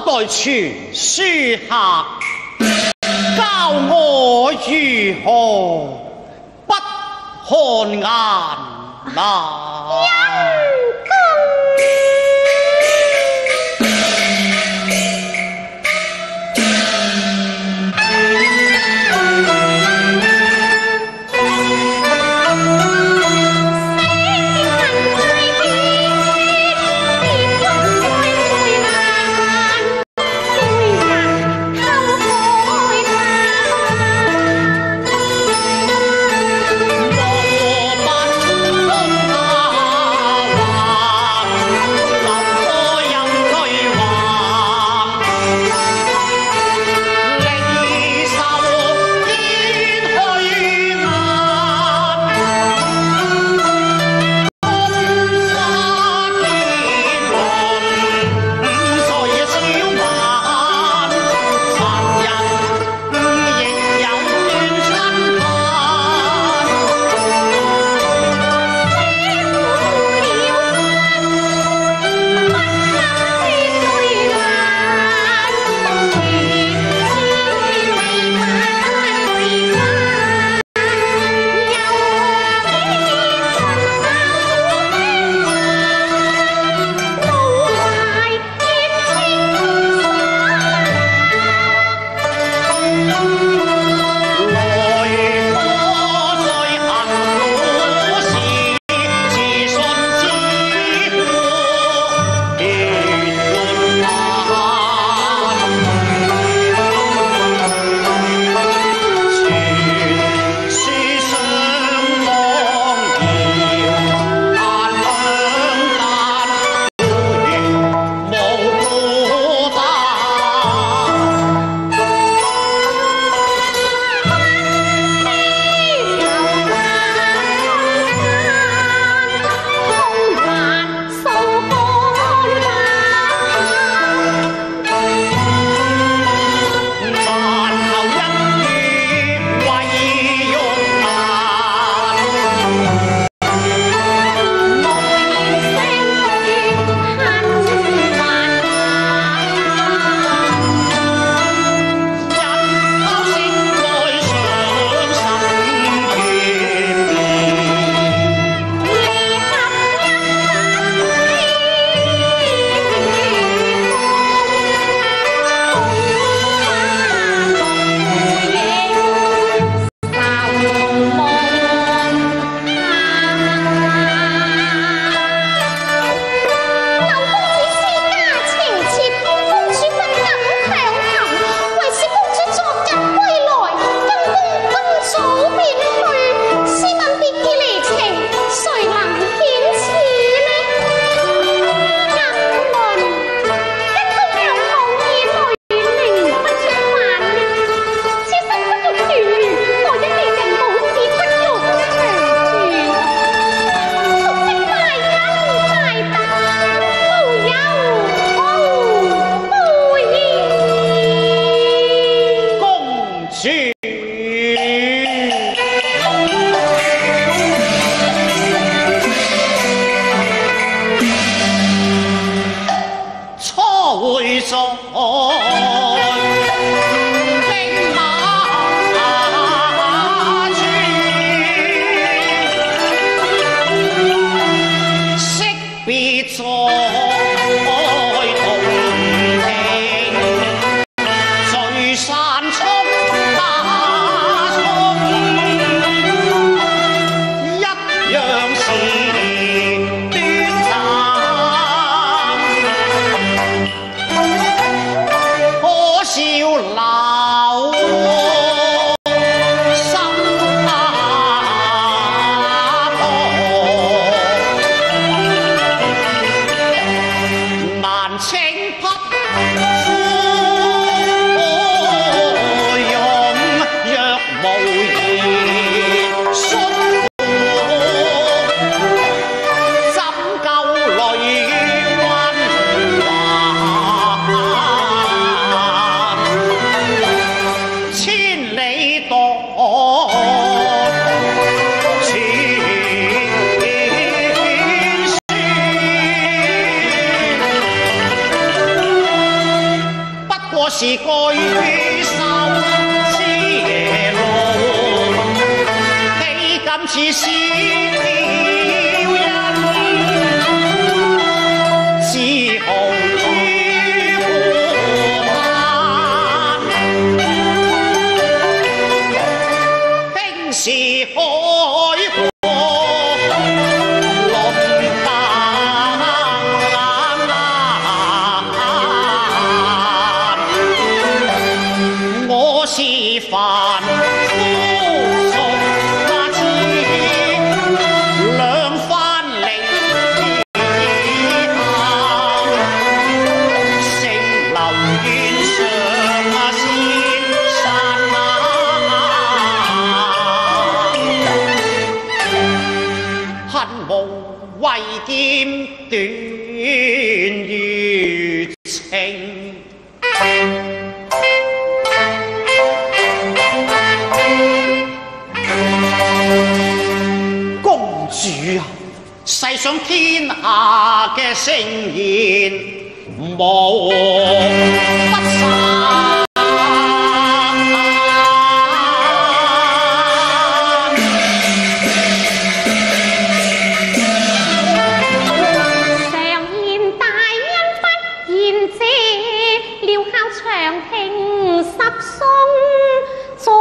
代全书下，教我如何不看眼呐？ 是居守斜路，岂敢是小人？自豪于湖畔，平时海阔。 凡夫俗花痴，兩番離合，城樓院上仙山恨無為劍斷餘情。 主啊，世上天下嘅聖賢無不散。 常言大恩不言謝，料孝長平十松坐。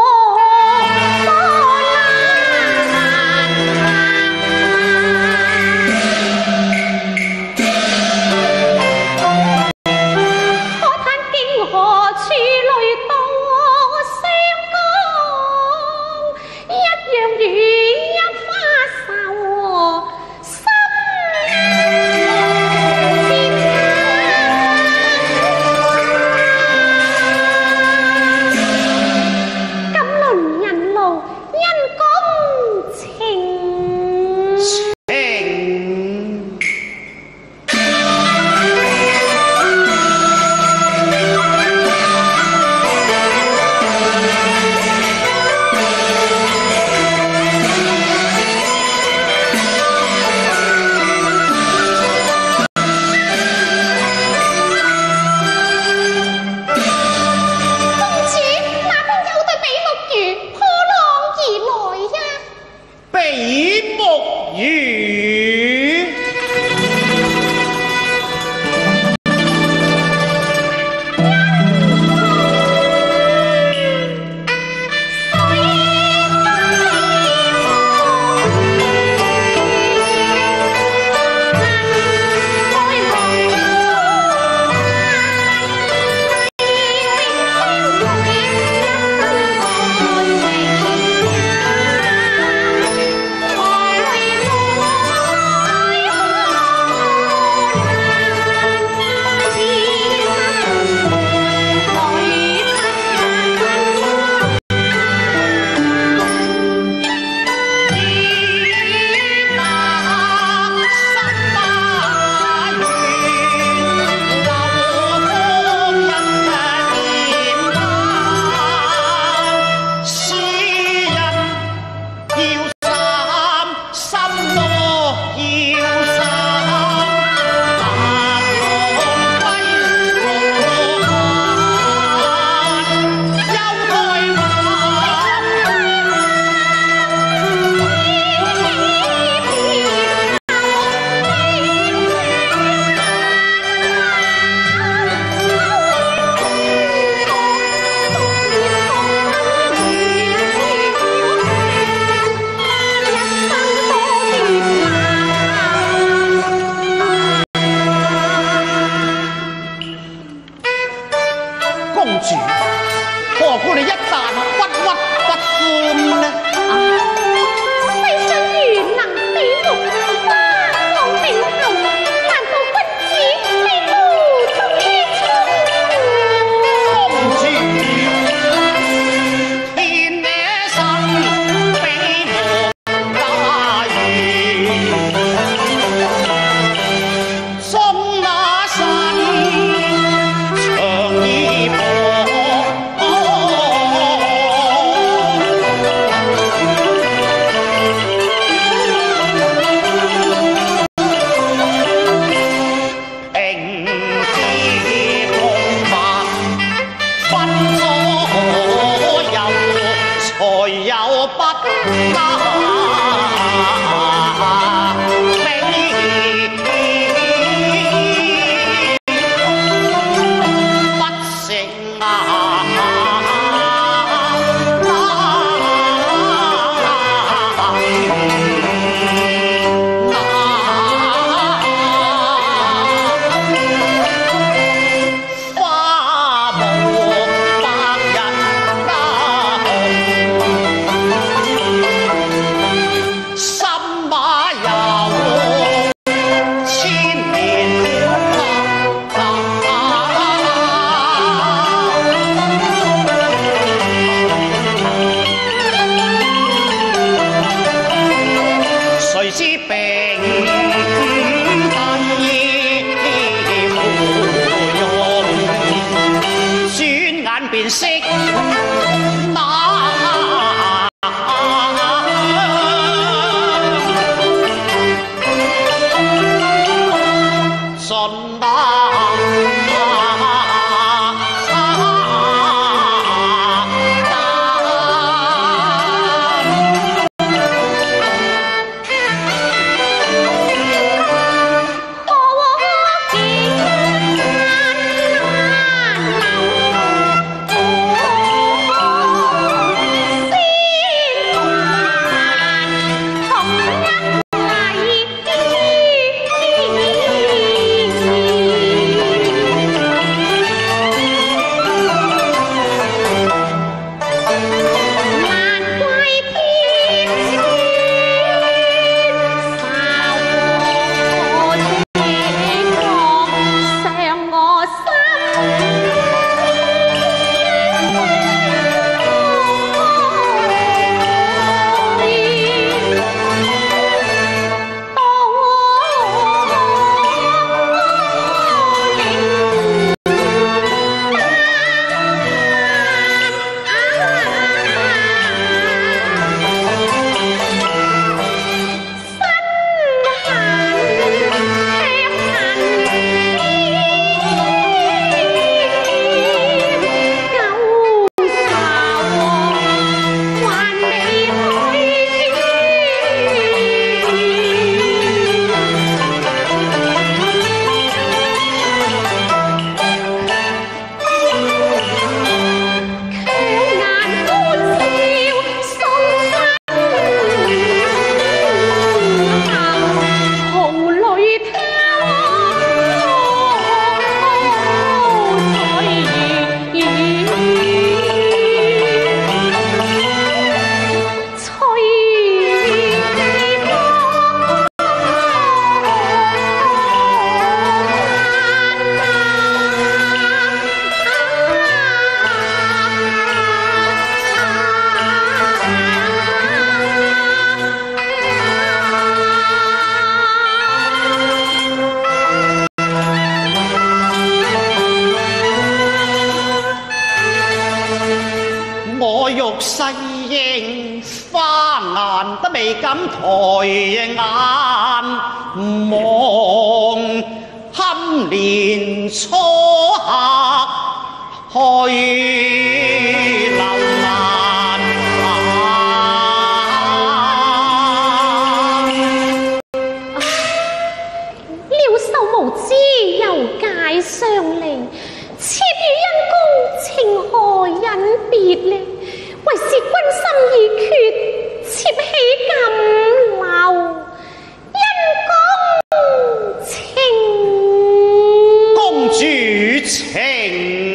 之病不醫無用，轉眼便識那信世英花顏都未敢抬眼望，堪憐初客去留難。 鳥獸無知又介上嚟，妾與因公情何忍別呢？為是君心已決，妾豈敢留因公情。 公主情。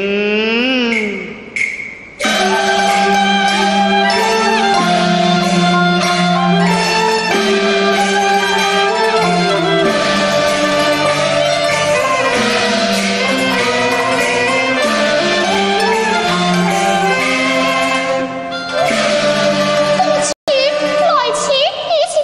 來此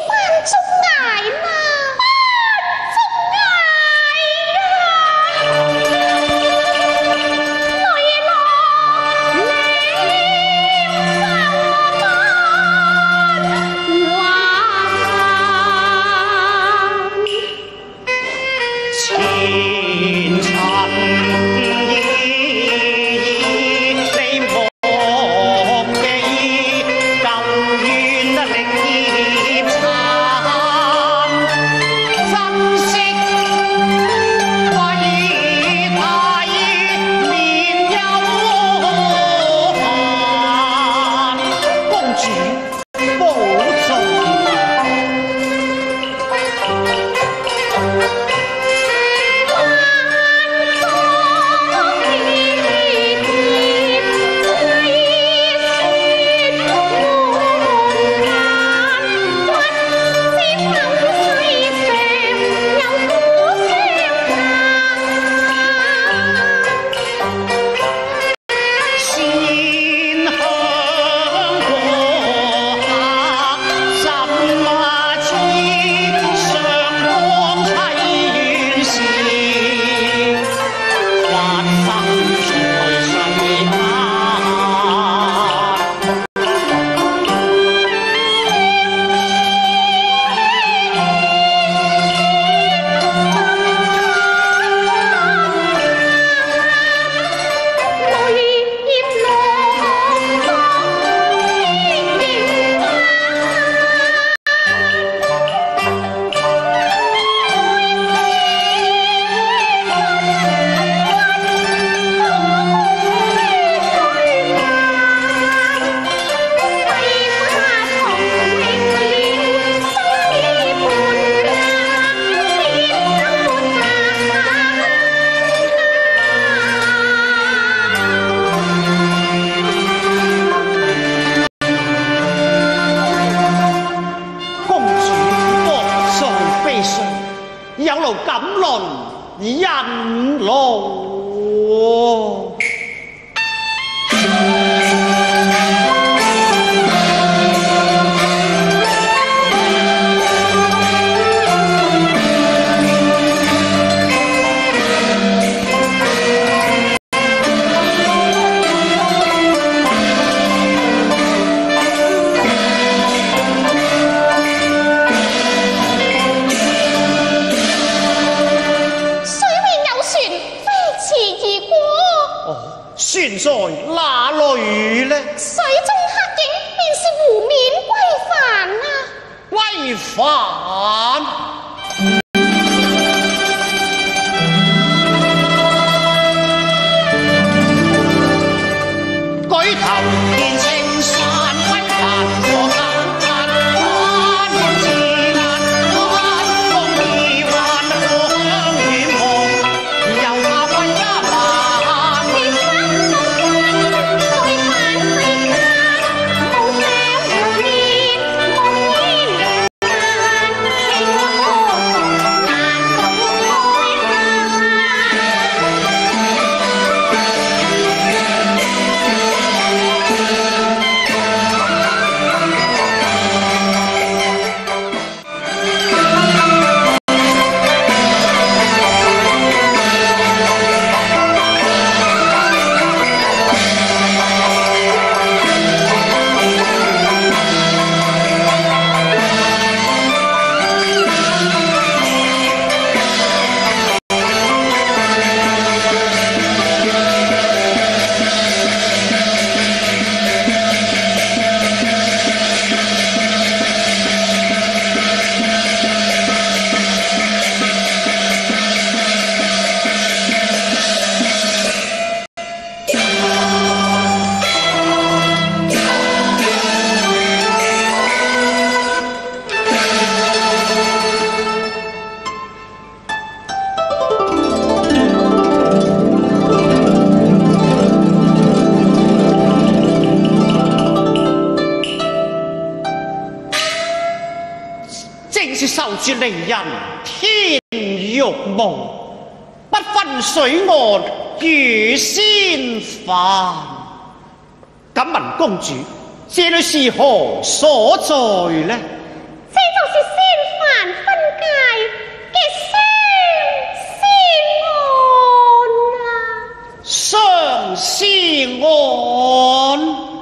有勞錦麟引路。船在哪裏呢？ 水中黑影便是湖面歸帆啊！ 歸帆，舉頭見青山歸帆過眼，眼滿似眼，眼光已幻過向遠望，又怕歸家晚。受住離人天欲無，不分水岸與仙飯。敢問公主，這裏是何所在呢？ 這就是仙凡分界嘅相思岸啊！ 相思岸。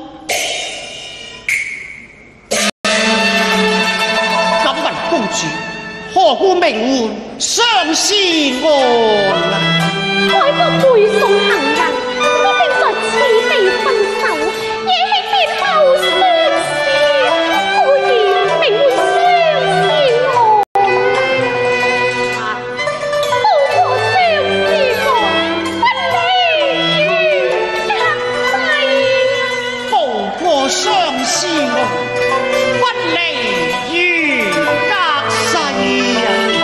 何故名喚相思岸啊？ 海角背送行人，必定在此地分手，惹起別後相思，故而名喚相思岸。步過相思岸，不離隔世啊！ 步過相思岸，不離於隔世啊！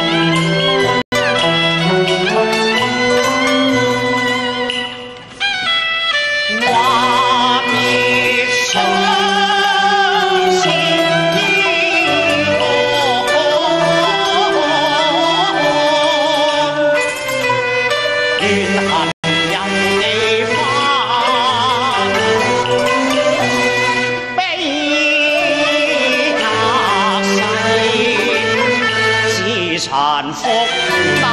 殘復那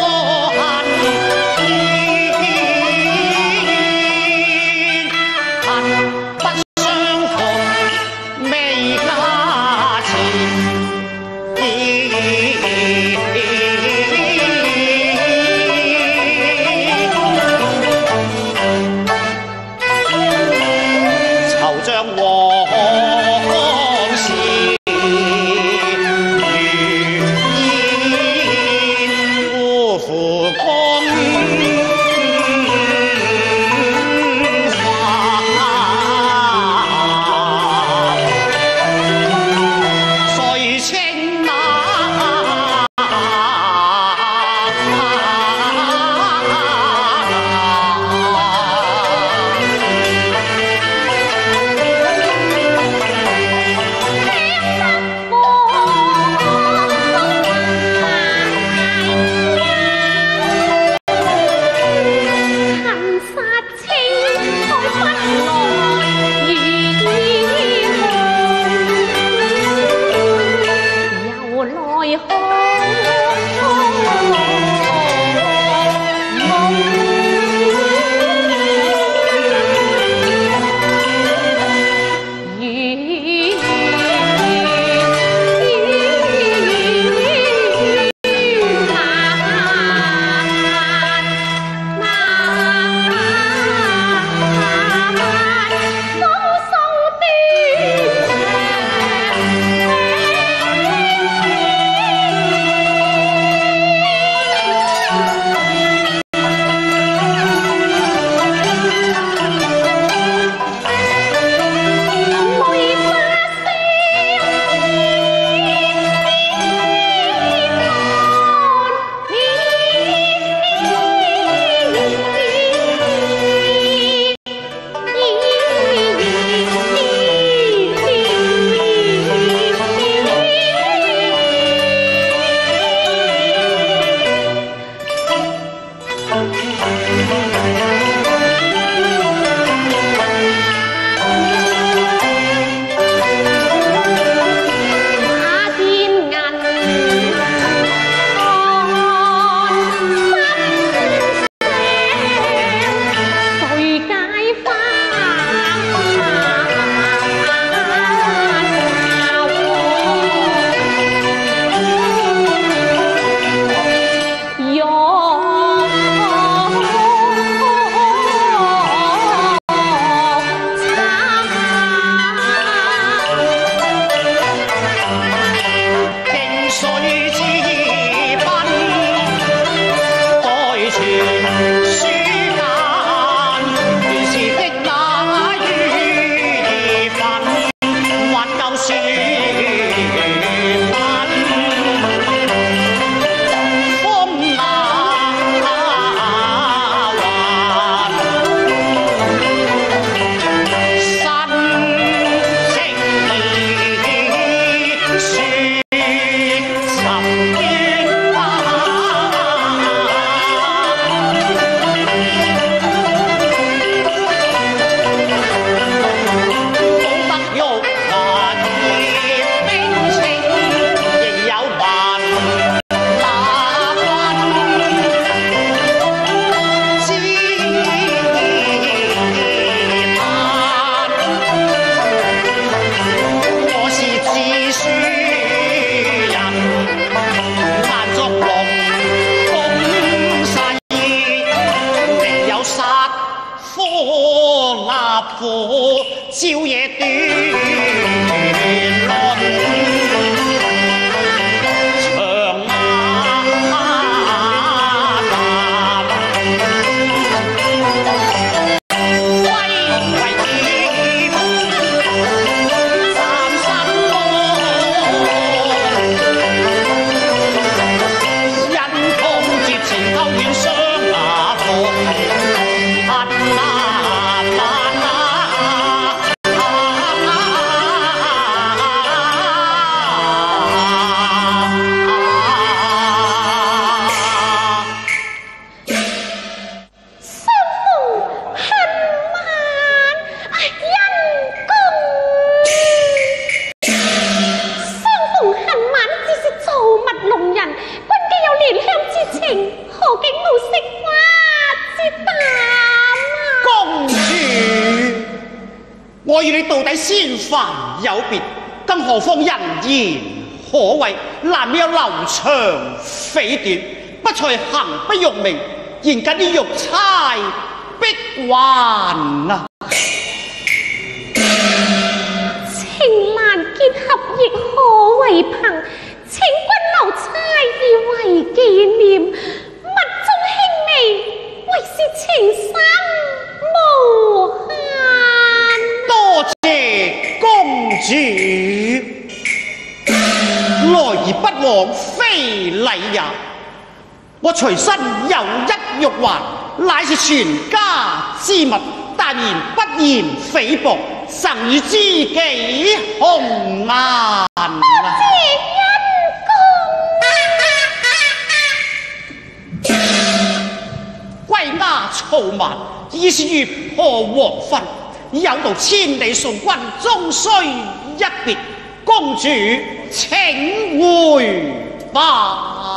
啊朝夜斷論長威為劍三生因痛絕情偷怨雙牙服我與你到底先凡有別，更何況人言可畏，難免有流長飛短，不才行不辱名，現今啲玉釵逼還啊！ 情難結合亦可為憑，請君留釵以為紀念，物中輕微，為是情深無限。 多謝公主，來而不往非禮也。我隨身有一玉環，乃是全家之物，但言不言誹謗，贈與知己紅顏。 多謝恩公。 歸家嘈慢，已是月破黃昏。有道千里送君，終須一別。公主請回吧。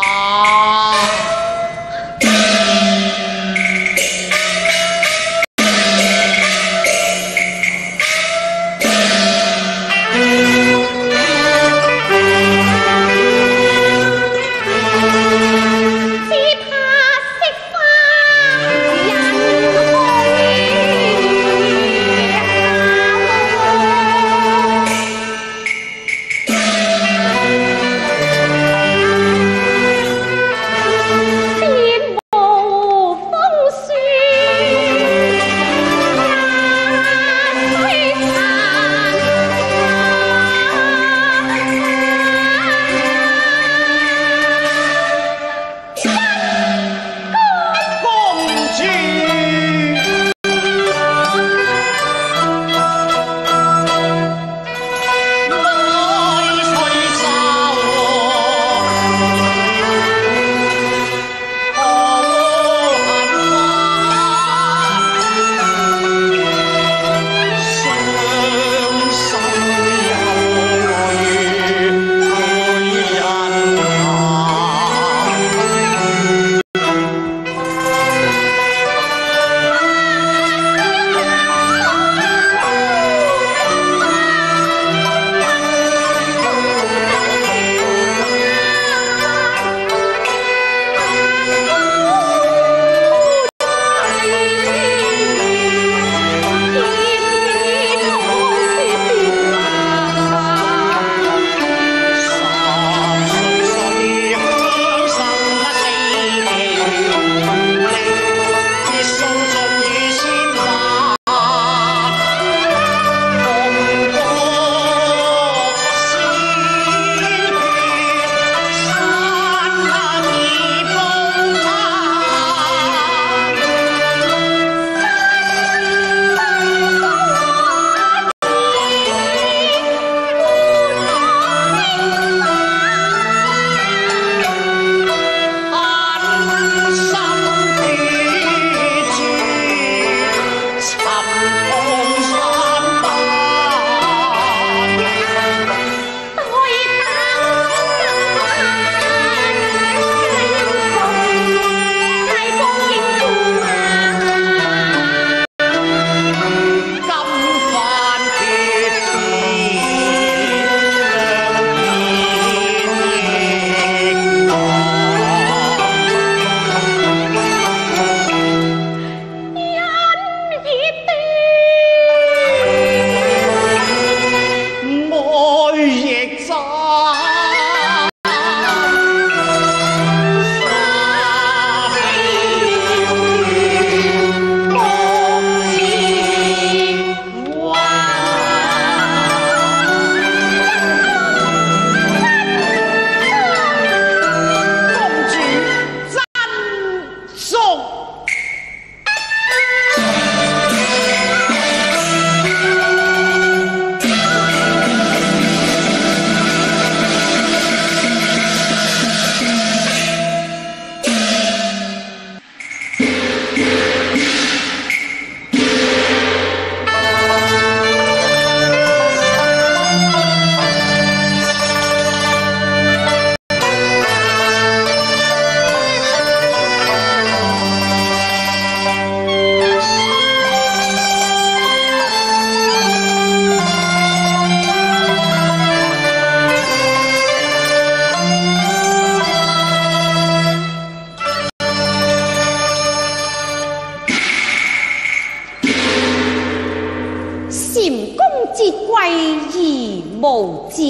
之貴而無志，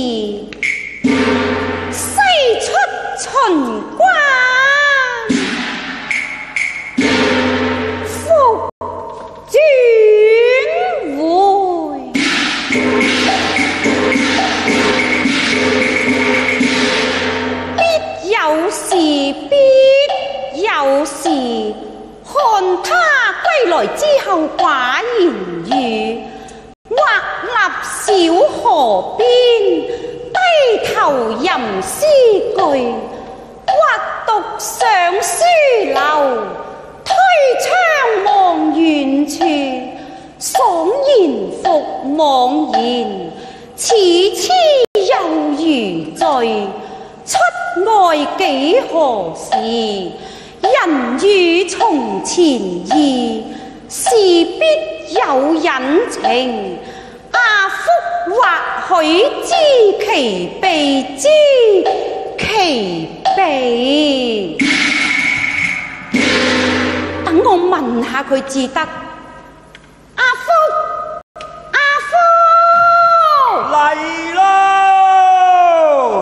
西出秦關，復轉回。必有時，必有時，看他歸來之後寡言語。或立小河邊，低頭吟詩句；或獨上書樓，推窗望遠處。爽言復妄言，似痴又如醉。出外幾何時？人與從前異，是必有隱情。阿福或許知其秘，知其秘。等我問下佢至得。阿福，阿福， 嚟咯！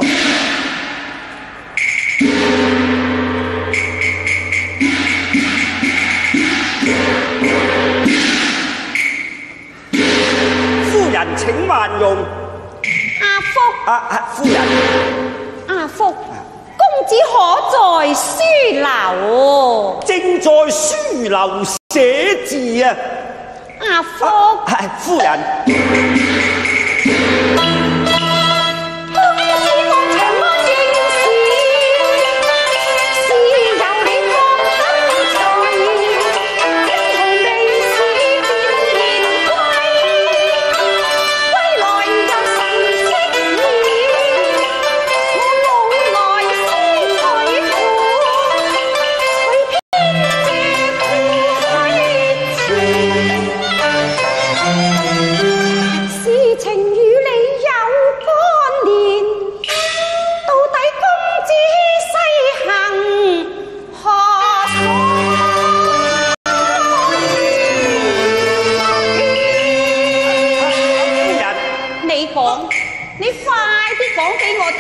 夫人請慢用。 阿福， 夫人， 阿福，公子可在書樓？ 正在書樓寫字啊！ 阿福， 夫人。 你快啲講俾我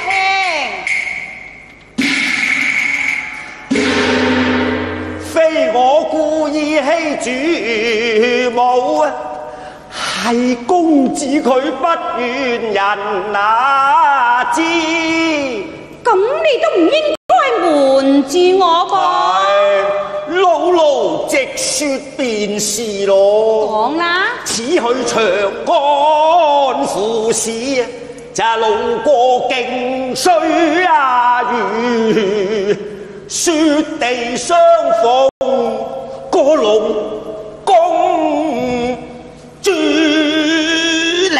聽。 非我故意欺主母啊，係公子佢不願人知。 咁你都唔應該瞞住我噃。 老老直說便是咯。 講啦。 此去長安府試啊，就路過徑水啊魚，雪地相逢個龍公主咧。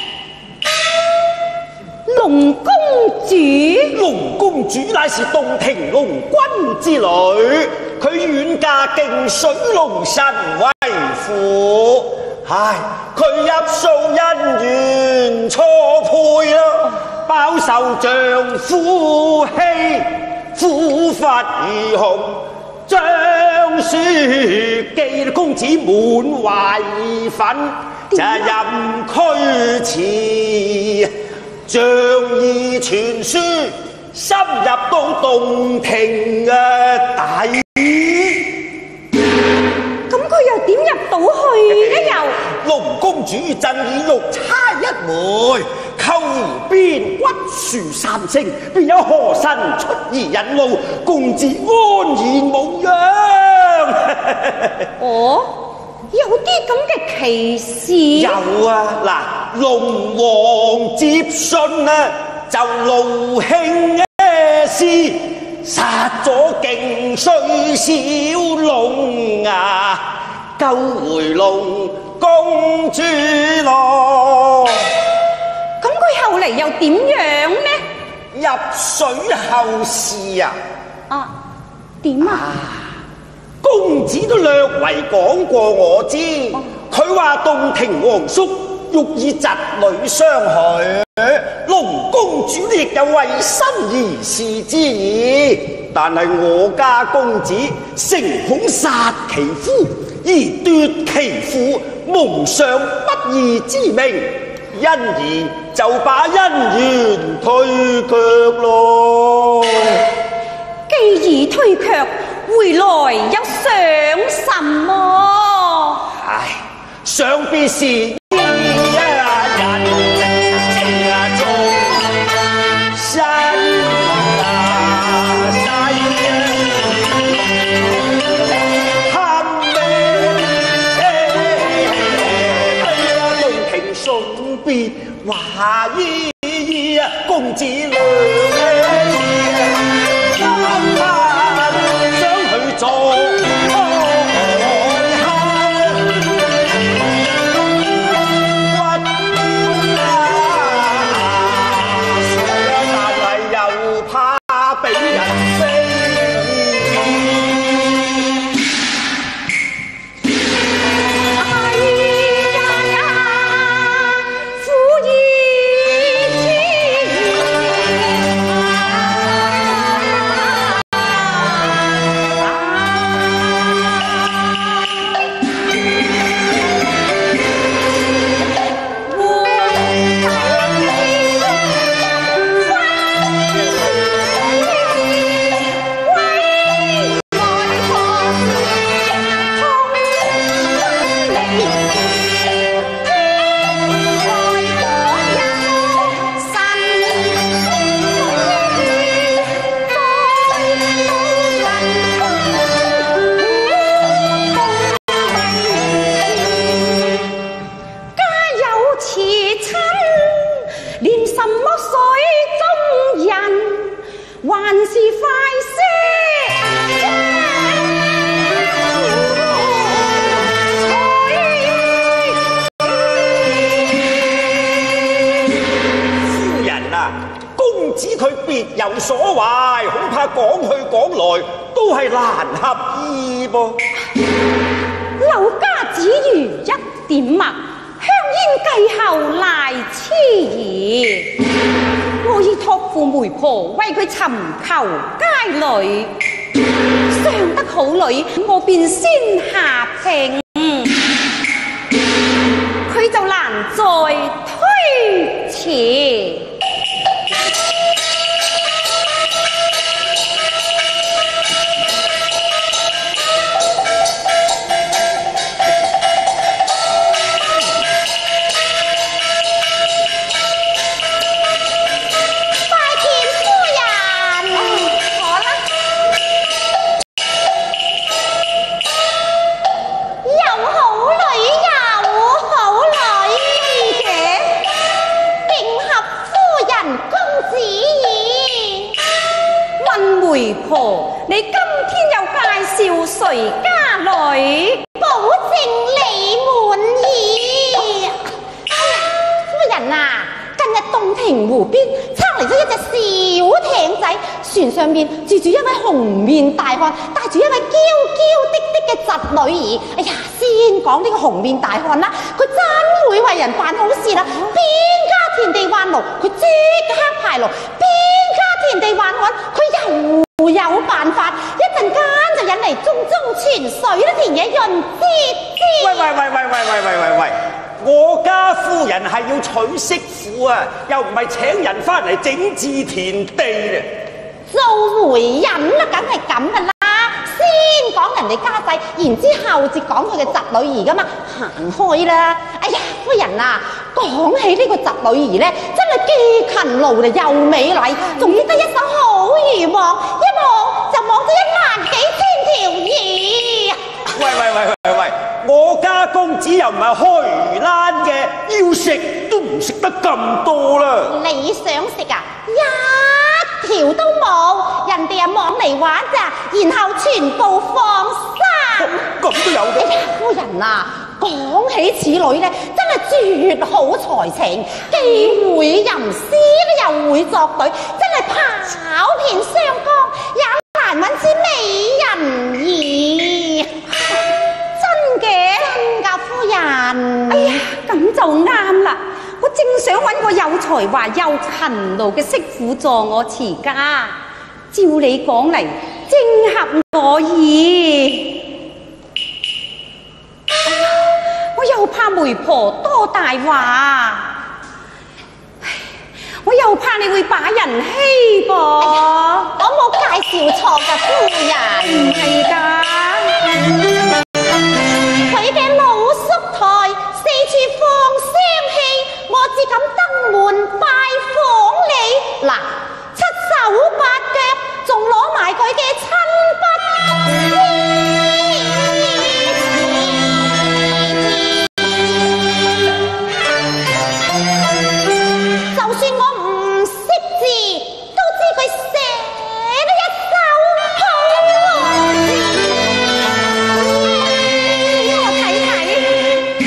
龍公主？ 龍公主乃是洞庭龍君之女，佢遠嫁徑水龍神為婦。唉，佢入數姻緣錯配啦，飽受丈夫欺，苦髮如紅，將書記公子滿懷義憤，就任驅詞，仗義傳書，深入到洞庭底。 佢又點入到去呢？又龍公主贈以玉釵一枚，扣兒邊骨樹三星，便有河神出而引路，公子安然無恙。 哦，有啲咁嘅奇事？ 有啊，嗱，龍王接信啊，就怒興師，殺咗徑水小龍啊，救回龍公主咯。 咁佢後嚟又點樣呢？ 入水後事啊？ 啊，點啊？ 公子都略為講過我知，佢話洞庭皇叔欲以侄女相許，龍公主亦有為心而事之意，但係我家公子誠恐殺其夫而奪其婦，蒙上不義之名， 因而就把姻緣推卻咯。 既已推卻，回來又想什麼？ 唉，想必是一人情中身話依公子娘想去做但係又怕俾人飛。有所謂，恐怕講去講來都係難合意噃。 柳家只如一點墨，香煙繼後賴痴兒。我已託付媒婆為佢尋求佳女，尚得好女，我便先下聘，佢就難再推辭。媒婆，你今天又介紹誰家女？ 保證你滿意。夫人啊，近日洞庭湖邊測嚟咗一隻小艇仔，船上面住住一位紅面大漢，帶住一位嬌嬌滴滴嘅侄女兒。哎呀，先講呢個紅面大漢啦，佢真會為人辦好事啦，邊家田地彎路，佢即刻排路；邊家田地彎岸，佢又有辦法，一陣間就引嚟中泉水啦，田野潤滋滋。 喂，我家夫人係要娶媳婦啊，又唔係請人翻嚟整治田地啊。 做媒人啦，梗係咁噶啦，先講人哋家世，然之後至講佢嘅侄女兒噶嘛，行開啦。哎呀，夫人啊，講起呢個侄女兒咧，真係既勤勞嚟又美麗，仲要得一手好漁網，一網就網咗1萬幾千條魚。 喂，我家公子又唔係開魚欄嘅，要食都唔食得咁多啦。 你想食啊？一條都冇，人哋網嚟玩咋，然後全部放生。 咁都有嘅。 哎呀，夫人啊，講起此女咧，真係絕好才情，既會吟詩又會作對，真係跑遍湘江也難揾此美人兒。真嘅？真㗎，夫人。 哎呀，咁就啱啦！我正想揾個有才華又勤勞嘅媳婦助我持家，照你講嚟，正合我意。哎呀，我又怕媒婆多大話。 我又怕你會把人欺噃。 我冇介紹錯㗎，夫人。 係㗎。 佢嘅老叔台四處放聲氣，我只敢登門拜訪你。嗱，七手八腳，仲攞埋佢嘅親筆。就算我唔識字，都知佢寫得一手好字。我睇睇。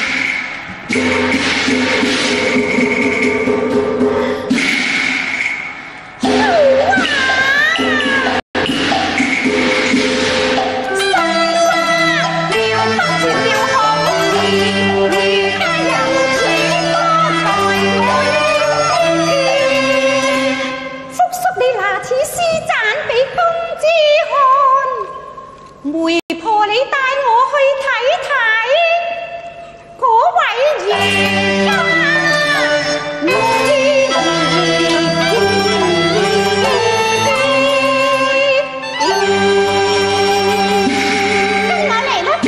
媒婆，你帶我去睇睇嗰位爺家跟我嚟啦，夫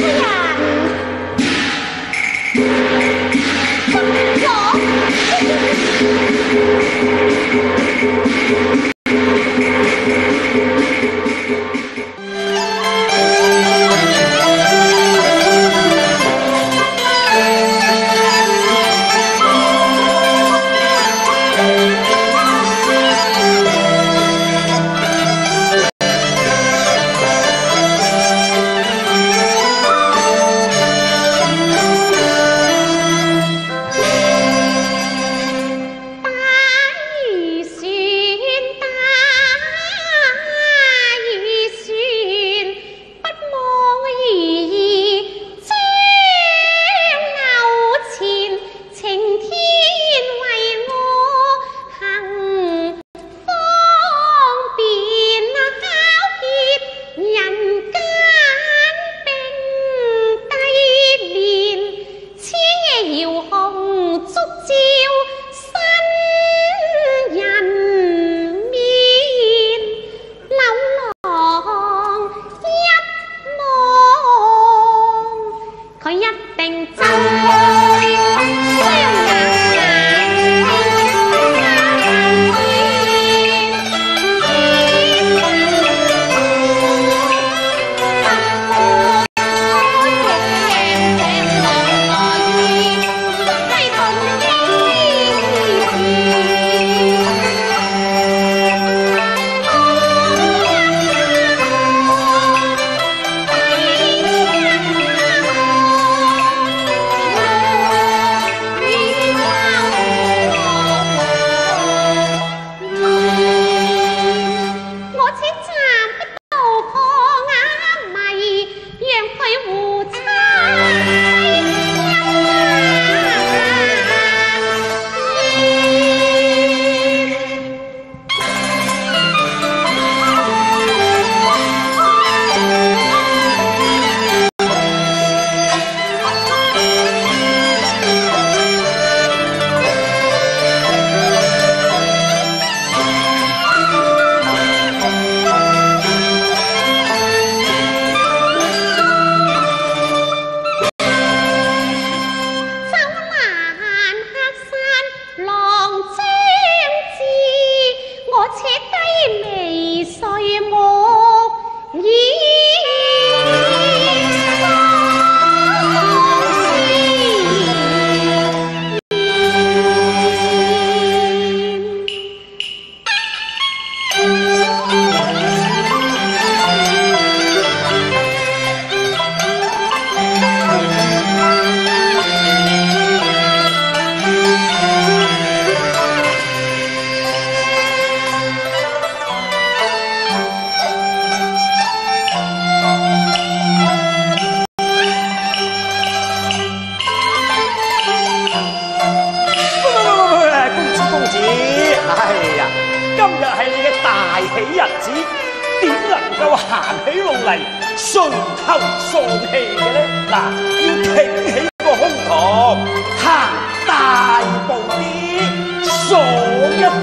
垂頭喪氣嘅咧，嗱，要挺起個胸膛，行大步啲，爽一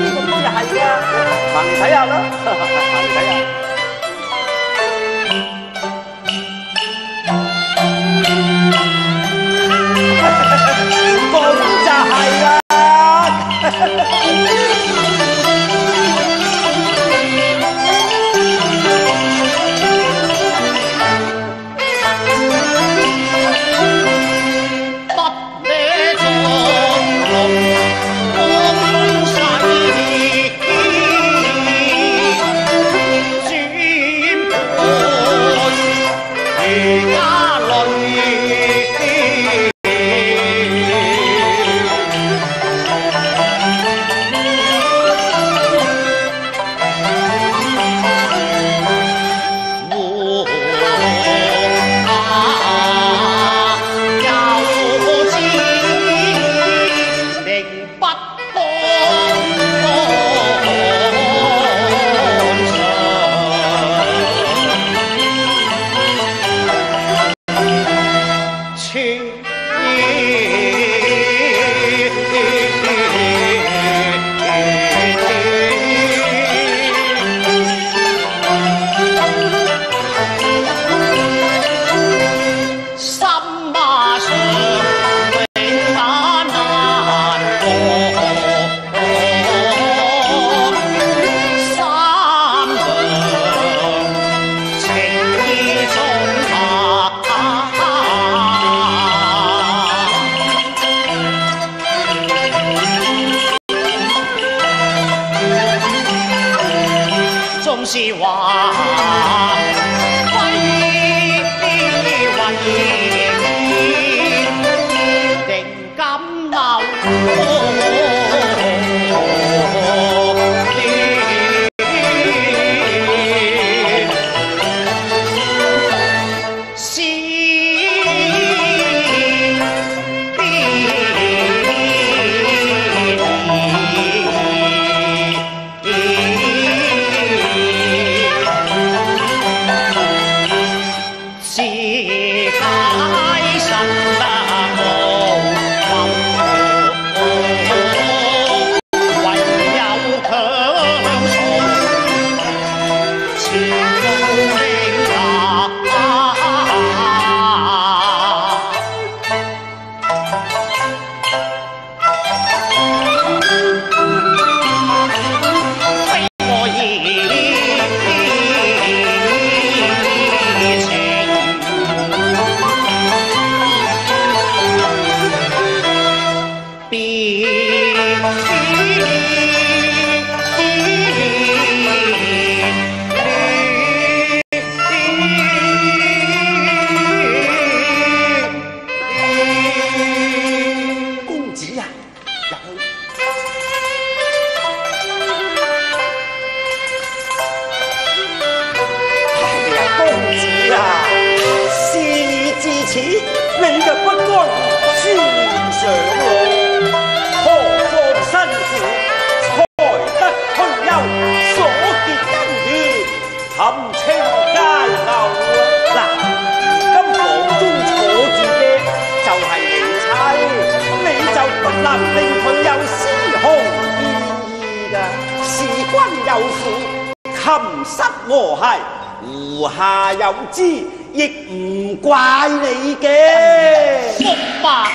我係胡下有知，亦唔怪你嘅。 福伯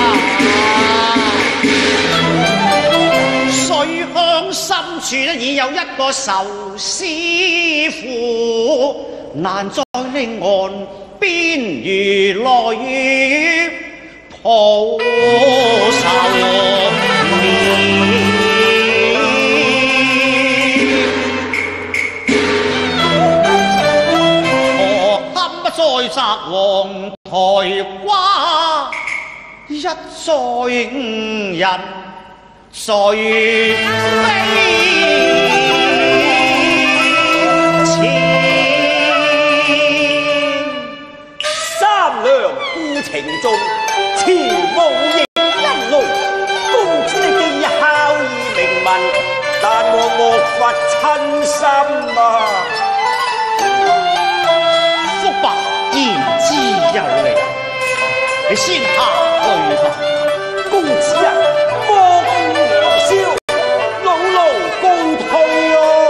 水鄉深處已有一個仇師傅，難在令岸邊如來雨抱仇面。再摘黃台瓜，一再誤人最悲情。 三娘故情重，慈母亦因累。公子的技巧已明文，但我莫罰親心啊！ 福伯言之有理，你先下去吧。 公子啊，莫顧良宵，老勞共退哦。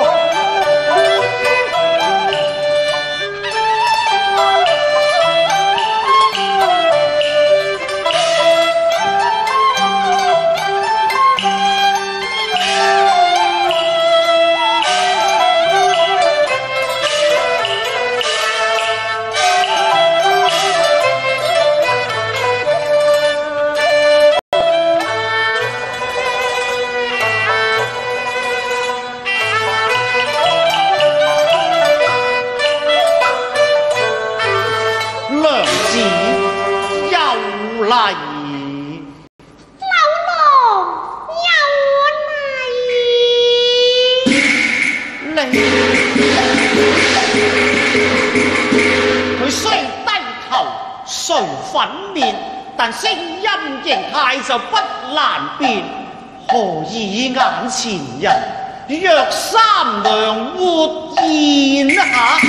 佢雖低頭垂粉面，但聲音形態就不難辨。何以眼前人若三娘活現下？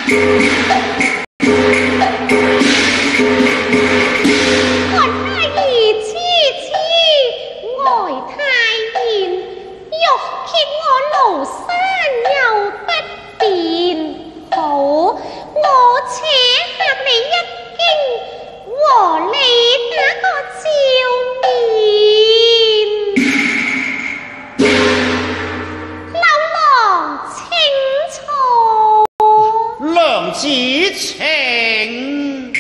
子情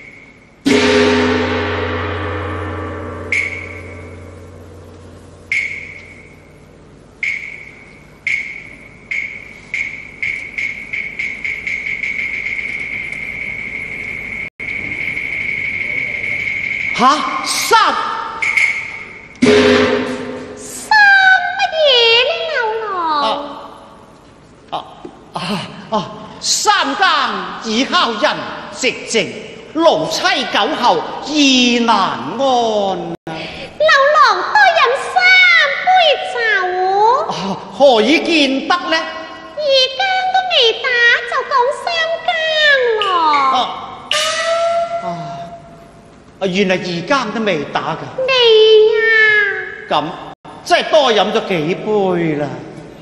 吓三乜嘢呢？老郎三更已敲人寂靜，奴妻久候意難安。 老郎多飲3杯酒。 何以見得呢？ 二更都未打就講3更咯。 原來而家都未打㗎。 你啊， 咁真係多飲咗幾杯啦。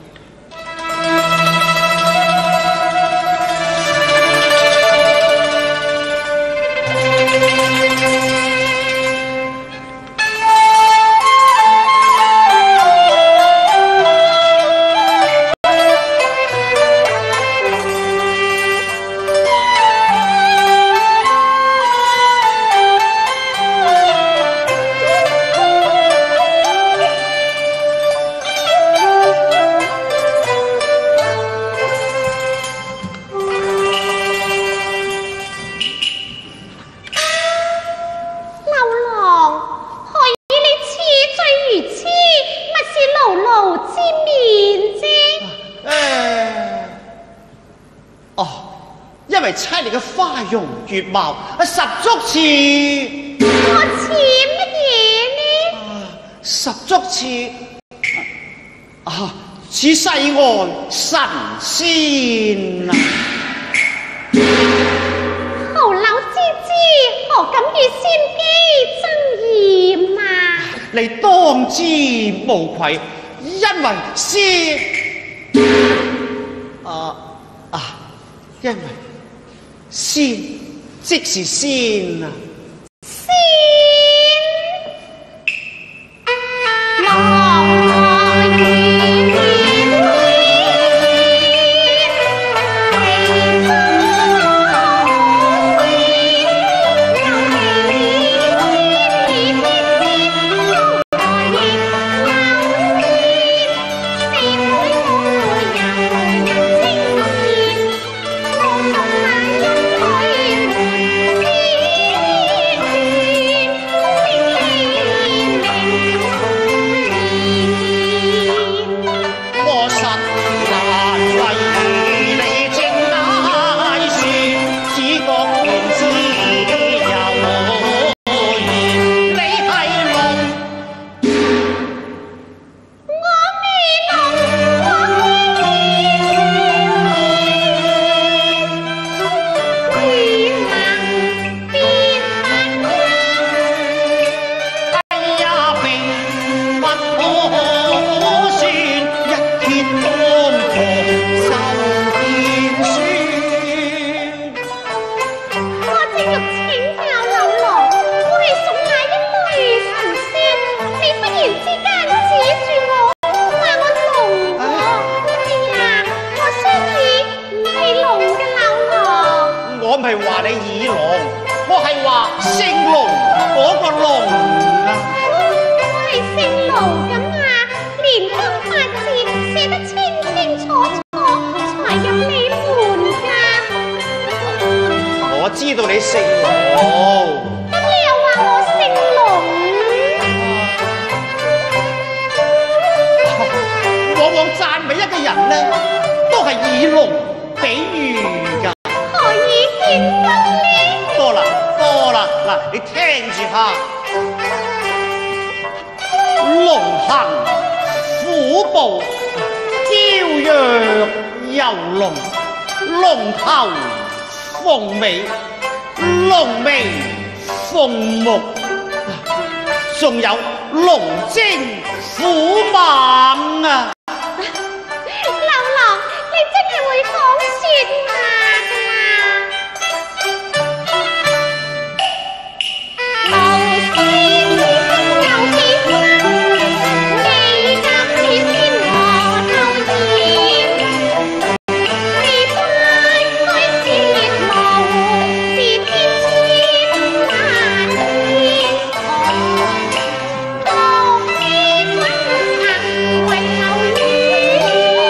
猜你嘅花容月貌十足似， 我似乜嘢呢？ 十足似似世外神仙啊！ 侯老之之，何敢與仙姬爭艷啊？ 你當之無愧，因為仙因為仙即是仙啊！知道你姓龍， 咁你又話我姓龍？ 往往讚美一個人呢，都係以龍比喻㗎。 何以見得呢？ 多啦，嗱，你聽住下，龍行虎步，驕陽游龍，龍頭鳳尾，龍眉鳳目，仲有龍精虎猛啊！ 劉郎，你真係會講説話㗎。劉先劉先生，你今次先我偷厭，你不該先烈無，是天千萬天寒。當你君行為流於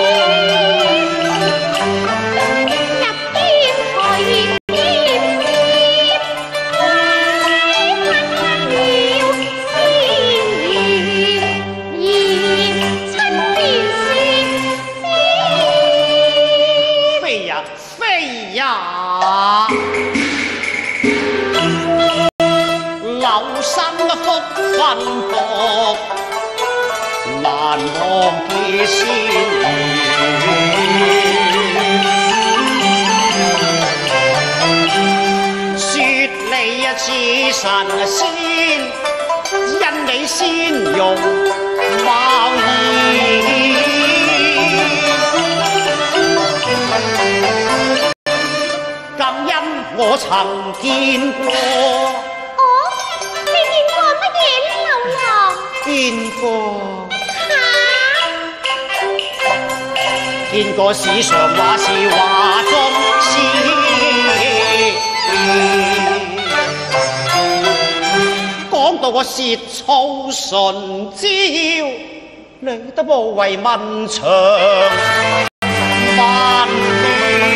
入邊才現點點，快分了先緣，而親便是飛呀飛呀，留心嘅福分薄，難忘記先緣。説你一次神仙，因你先容貌仪。感恩我曾見過， 哦，你見過乜嘢流浪？ 見過。 嚇！ 見過史上話是畫中仙，講到我舌燥唇焦，你都無謂問長問短。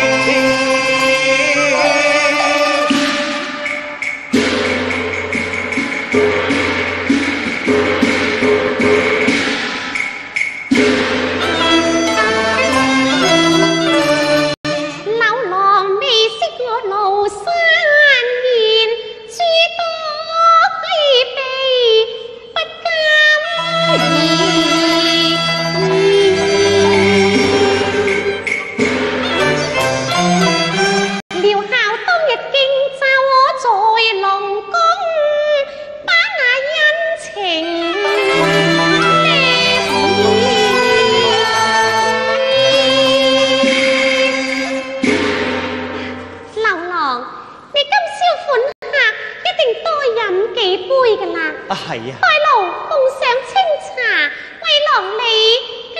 係啊！ 待奴奉上清茶，為郎你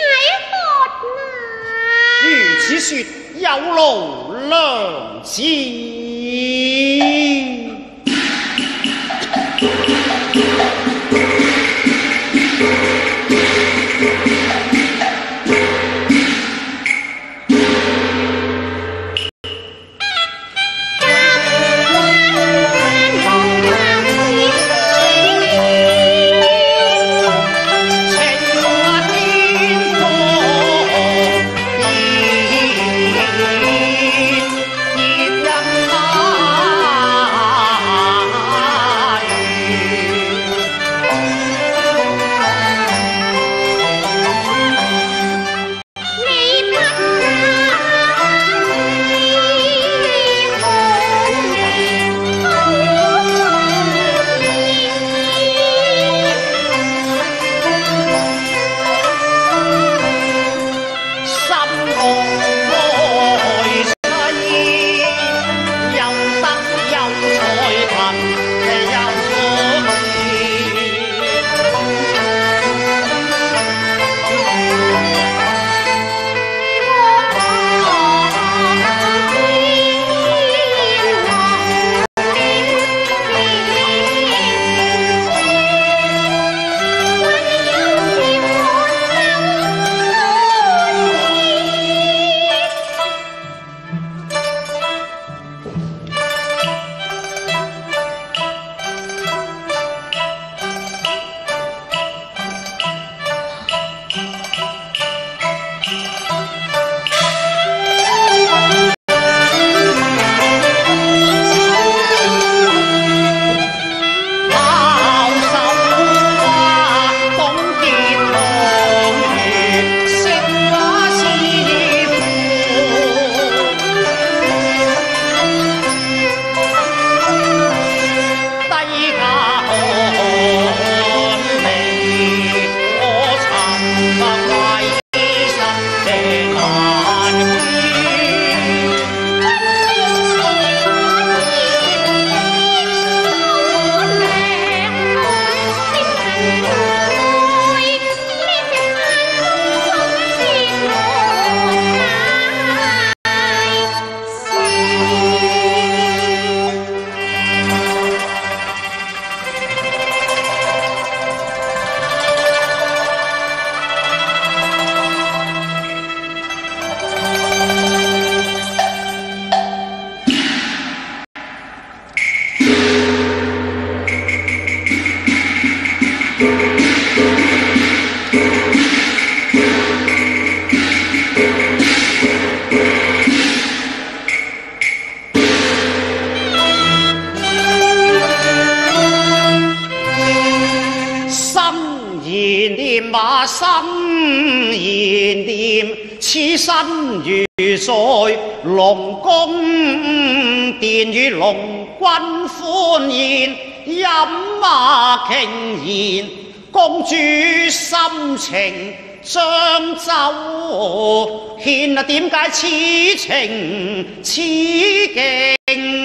解渴呐。 如此說，有勞良子。心言念此身如在龙宫殿，与龙君欢宴，饮马倾言，公主心情將就獻啊！點解此情此景，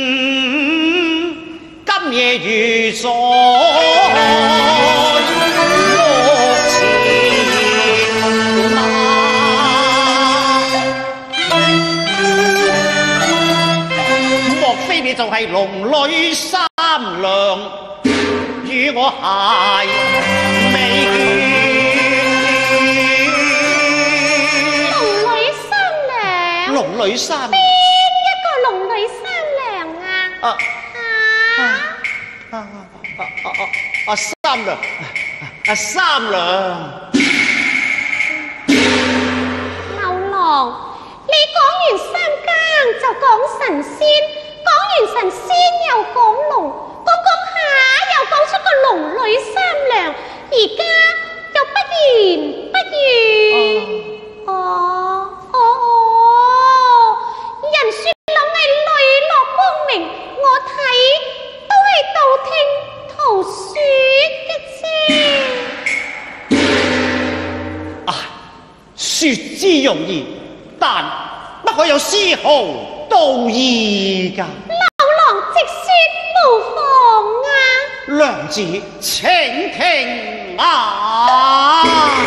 今夜如在目前嗎？莫非你就係龍女三娘，與我係未見？龍女三， 邊一個龍女三娘啊？ 三娘，三娘。 牛郎，你講完三更就講神仙，講完神仙又講龍，講下又講出個龍女三娘，而家又不言不語。人說柳毅磊落光明，我睇都係道聽途說嘅啫。 說之容易，但不可有絲毫道義㗎。 劉郎直說無妨啊。 娘子請聽啊！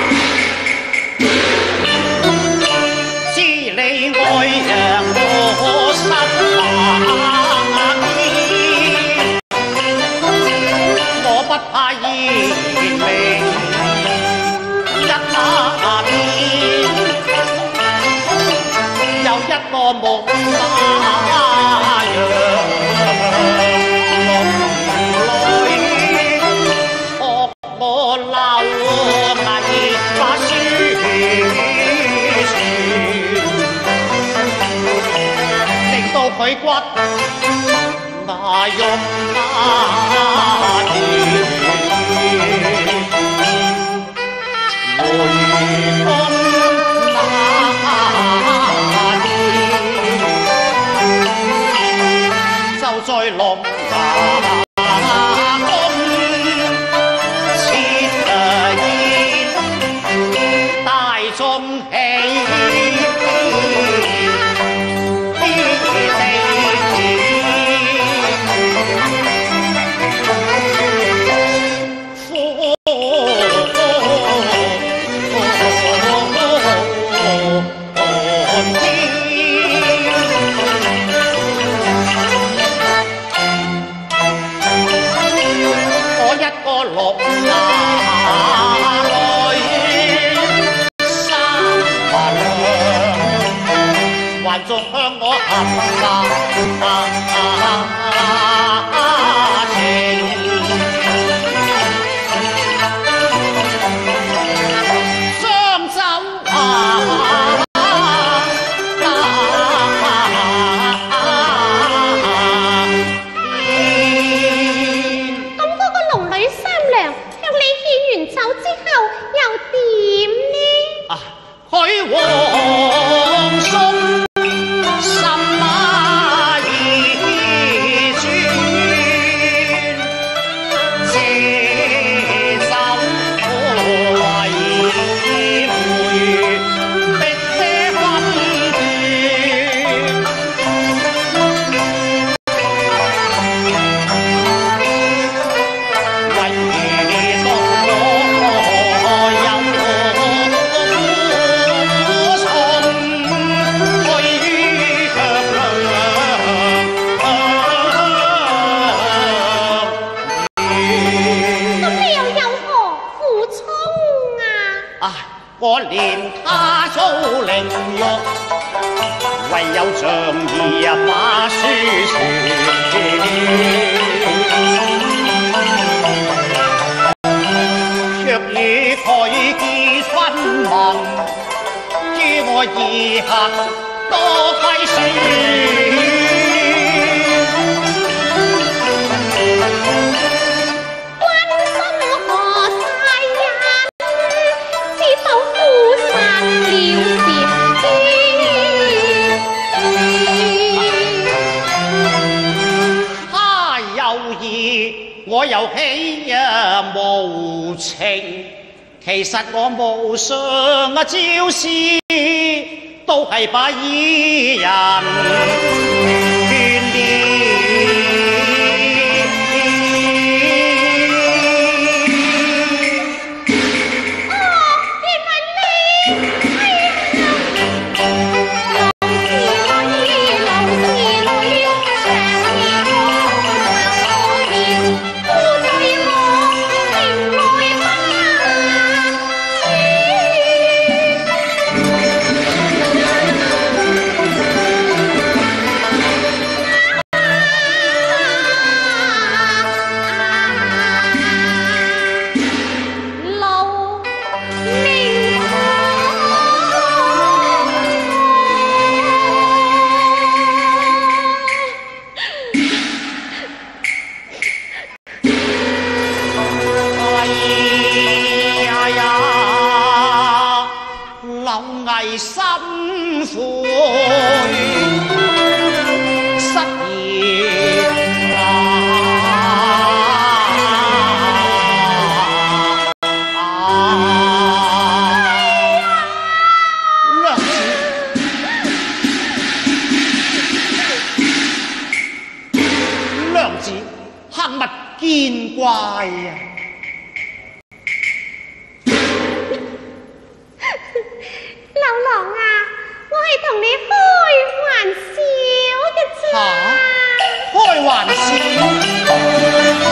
知你愛人我心馬堅，我不怕言明一馬鞭，有一個木馬羊龍女，學我劉毅把書佢骨那肉那甜，梅宮那甜，就在龍牙宮設宴，大眾喜。仲向我含情，雙手咁嗰個龍女三娘向你獻完酒之後又點呢？ 許皇叔我憐他遭凌辱，唯有仗義把書傳。若與佢結婚盟，於我以後多虧損。 了我又喜呀無情，其實我無上啊招式，都係把伊人勸了。見怪啊！ 老郎啊，我係同你開玩笑嘅啫。 開玩笑？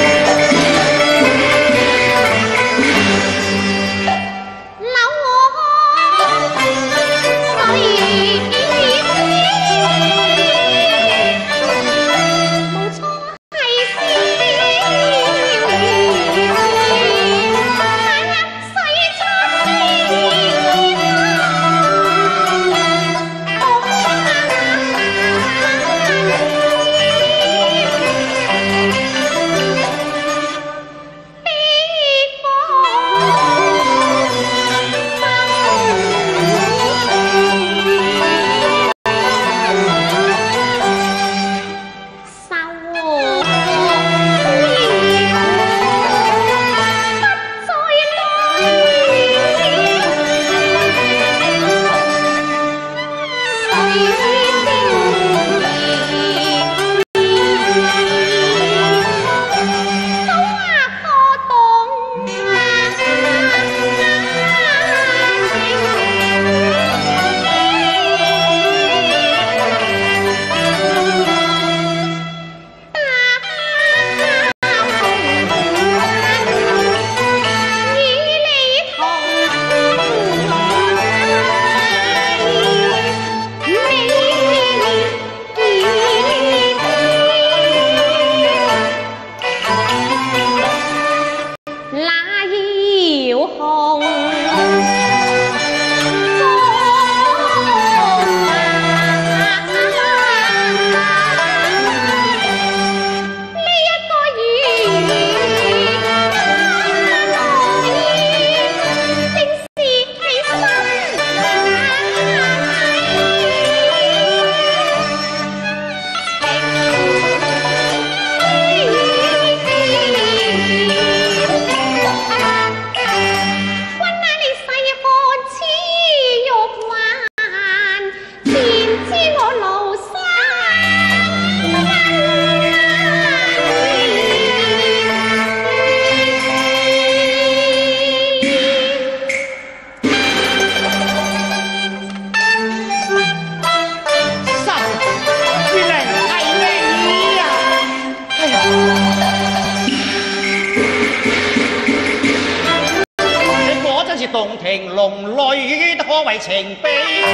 洞庭龍女都可謂情比，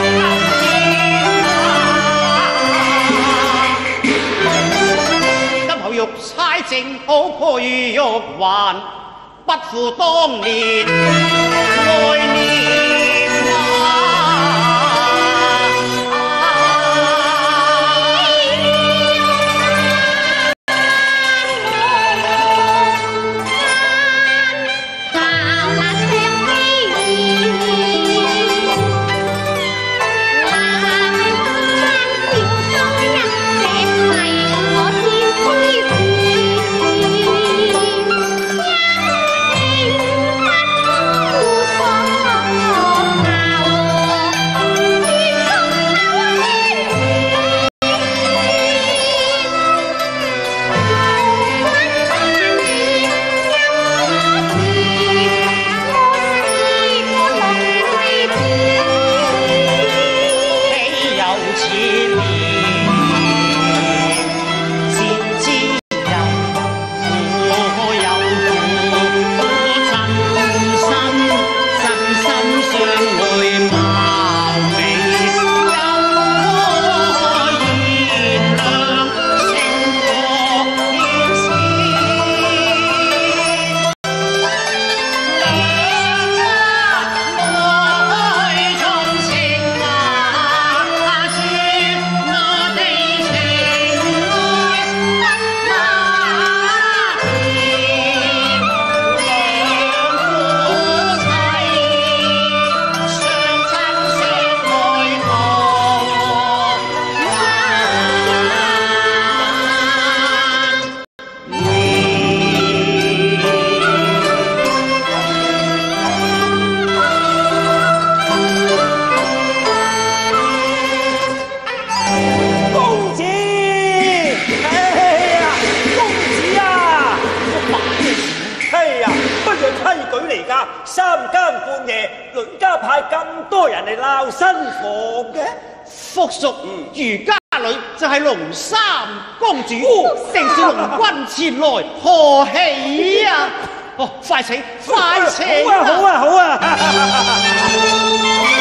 今後玉釵正好配玉環，不負當年愛念啊！ 更半夜，鄰家派咁多人嚟鬧新房嘅？ 福叔，余家女就係龍三公主，定是龍君前來賀喜啊！哦，快請，快請！ 好啊，好啊，好啊！